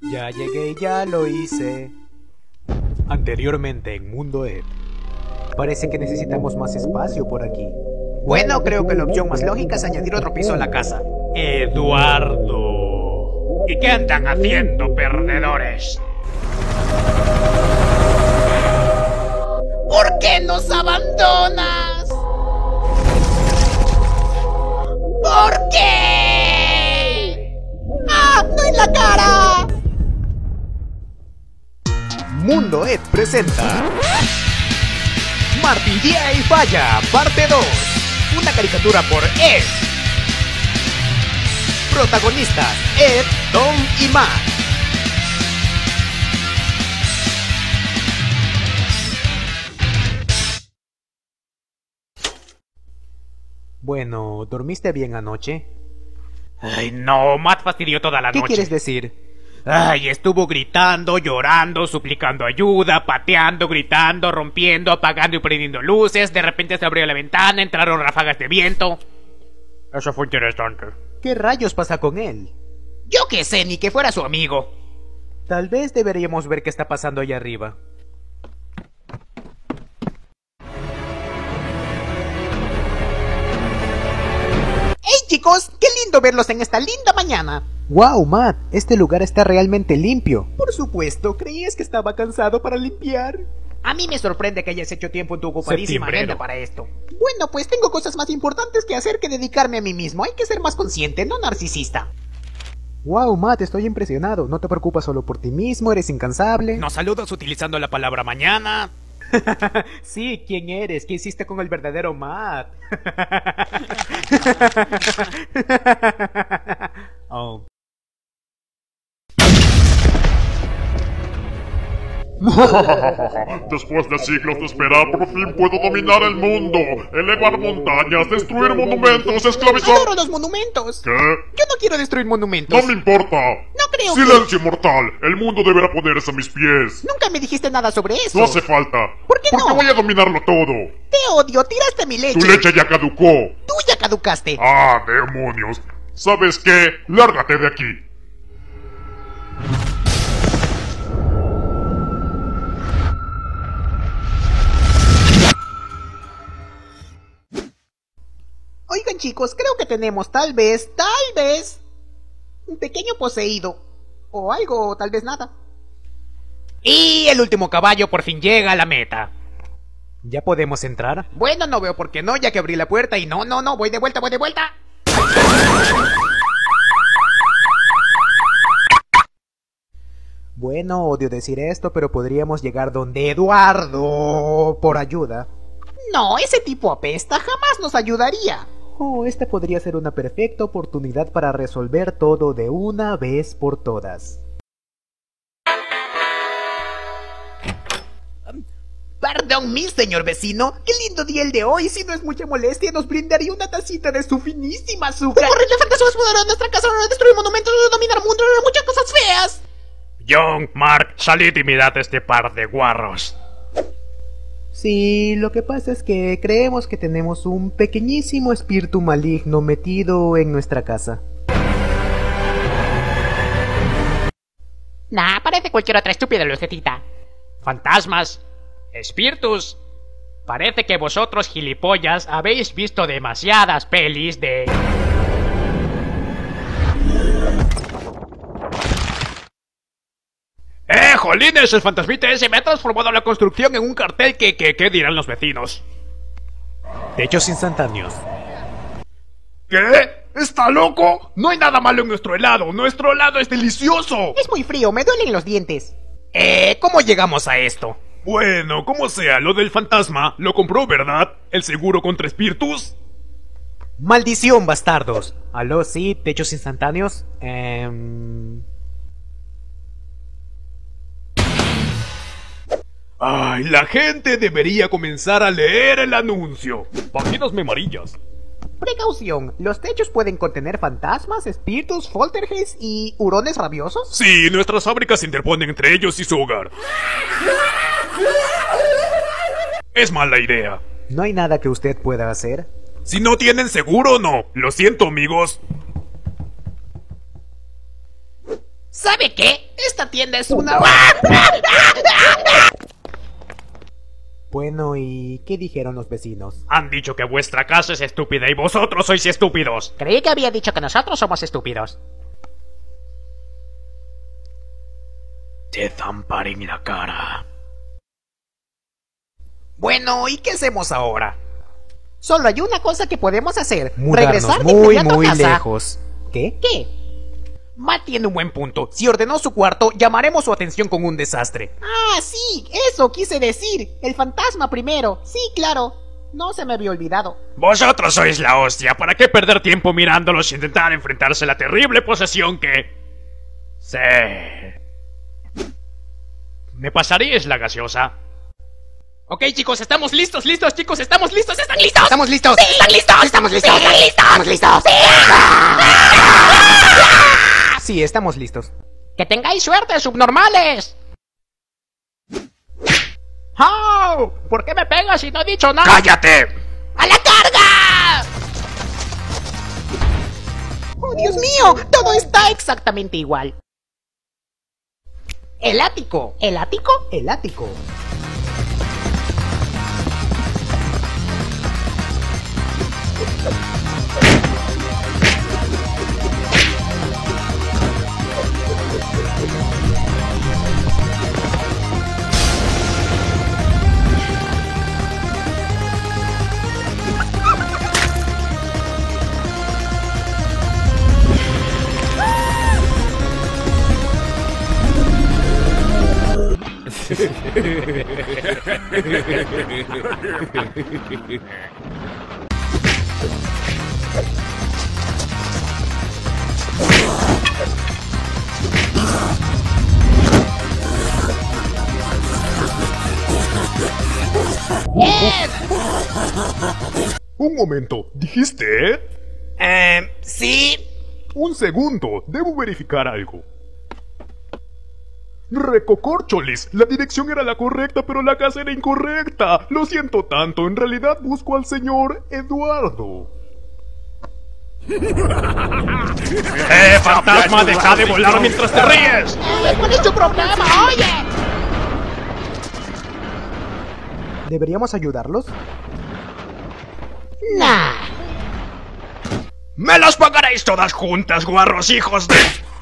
Ya llegué y ya lo hice. Anteriormente en Mundo Ed. Parece que necesitamos más espacio por aquí. Bueno, creo que la opción más lógica es añadir otro piso a la casa. Eduardo. ¿Y qué andan haciendo, perdedores? ¿Por qué nos abandonas? ¿Por qué? ¡Ah! ¡No en la cara! Mundo Ed presenta Martillea y Falla, parte 2. Una caricatura por Ed. Protagonistas: Ed, Tom y Matt. Bueno, ¿dormiste bien anoche? Ay, no, Matt fastidió toda la ¿Qué noche. quieres decir? Ay, estuvo gritando, llorando, suplicando ayuda, pateando, gritando, rompiendo, apagando y prendiendo luces. De repente se abrió la ventana, entraron ráfagas de viento. Eso fue interesante. ¿Qué rayos pasa con él? Yo qué sé, ni que fuera su amigo. Tal vez deberíamos ver qué está pasando allá arriba. ¡Hey chicos! ¡Qué lindo verlos en esta linda mañana! ¡Wow, Matt! Este lugar está realmente limpio. Por supuesto, ¿creías que estaba cansado para limpiar? A mí me sorprende que hayas hecho tiempo en tu ocupadísima Septimbrero. agenda para esto. Bueno, pues tengo cosas más importantes que hacer que dedicarme a mí mismo. Hay que ser más consciente, no narcisista. ¡Wow, Matt! Estoy impresionado. No te preocupas solo por ti mismo, eres incansable. Nos saludas utilizando la palabra mañana. Sí, ¿quién eres? ¿Qué hiciste con el verdadero Matt? Oh. Después de siglos de esperar, por fin puedo dominar el mundo, elevar montañas, destruir monumentos, esclavizar... ¡Adoro los monumentos! ¿Qué? Yo no quiero destruir monumentos. No me importa. No creo Silencio mortal. El mundo deberá ponerse a mis pies. Nunca me dijiste nada sobre eso. No hace falta. ¿Por qué Porque no? voy a dominarlo todo. Te odio, tiraste mi leche. Tu leche ya caducó. Tú ya caducaste. Ah, demonios. ¿Sabes qué? Lárgate de aquí. Oigan chicos, creo que tenemos tal vez, un pequeño poseído. O algo, tal vez nada. Y el último caballo por fin llega a la meta. ¿Ya podemos entrar? Bueno, no veo por qué no, ya que abrí la puerta y no, voy de vuelta. Bueno, odio decir esto, pero podríamos llegar donde Eduardo por ayuda. No, ese tipo apesta, jamás nos ayudaría. Oh, esta podría ser una perfecta oportunidad para resolver todo de una vez por todas. Perdón, mi señor vecino, qué lindo día el de hoy. Si no es mucha molestia, nos brindaría una tacita de su finísima azúcar. ¡Horrible fantasma poder a nuestra casa! ¡No destruir monumentos! ¡No dominar el mundo! ¡No muchas cosas feas! John, Mark, salid y mirad este par de guarros. Sí, lo que pasa es que creemos que tenemos un pequeñísimo espíritu maligno metido en nuestra casa. Nah, parece cualquier otra estúpida lucecita. Fantasmas, espíritus. Parece que vosotros, gilipollas, habéis visto demasiadas pelis de... ¡Jolines! El fantasmita ese me ha transformado la construcción en un cartel que ¿qué dirán los vecinos? Techos instantáneos. ¿Qué? ¿Está loco? No hay nada malo en nuestro helado. ¡Nuestro helado es delicioso! Es muy frío, me duelen los dientes. ¿Cómo llegamos a esto? Bueno, como sea, lo del fantasma lo compró, ¿verdad? ¿El seguro contra espíritus? ¡Maldición, bastardos! ¿Aló, sí? ¿Techos instantáneos? Ay, la gente debería comenzar a leer el anuncio. Páginas amarillas. Precaución, los techos pueden contener fantasmas, espíritus, poltergeists y hurones rabiosos. Sí, nuestras fábricas se interponen entre ellos y su hogar. Es mala idea. ¿No hay nada que usted pueda hacer? Si no tienen seguro, no. Lo siento, amigos. ¿Sabe qué? Esta tienda es una... Bueno, ¿y qué dijeron los vecinos? Han dicho que vuestra casa es estúpida y vosotros sois estúpidos. Creí que había dicho que nosotros somos estúpidos. Te zamparé en la cara. Bueno, ¿y qué hacemos ahora? Solo hay una cosa que podemos hacer. Mudarnos Regresar de muy, inmediato a muy casa. lejos. ¿Qué? ¿Qué? Matt tiene un buen punto. Si ordenó su cuarto, llamaremos su atención con un desastre. Ah, sí, eso quise decir. El fantasma primero. Sí, claro. No se me había olvidado. Vosotros sois la hostia. ¿Para qué perder tiempo mirándolos y intentar enfrentarse a la terrible posesión que... ¿Me pasaríais la gaseosa? Ok, chicos, estamos listos, chicos, estamos listos, ¿están listos? ¿Estamos listos? ¡Sí! ¿Están listos? ¿Estamos listos? ¿Están listos? ¿Estamos listos? Sí, estamos listos. ¡Que tengáis suerte, subnormales! ¡Oh! ¿Por qué me pegas si no he dicho nada? ¡Cállate! ¡A la carga! ¡Oh, Dios mío! Todo está exactamente igual. El ático. ¿El ático? El ático. Un momento, ¿dijiste? Sí. Un segundo, debo verificar algo. Recocórcholis, la dirección era la correcta, pero la casa era incorrecta. Lo siento tanto, en realidad busco al señor Eduardo. ¡Fantasma, deja de volar mientras te ríes! ¿Cuál es tu problema? Oye. ¿Deberíamos ayudarlos? Nah. ¡Me las pagaréis todas juntas, guarros hijos de...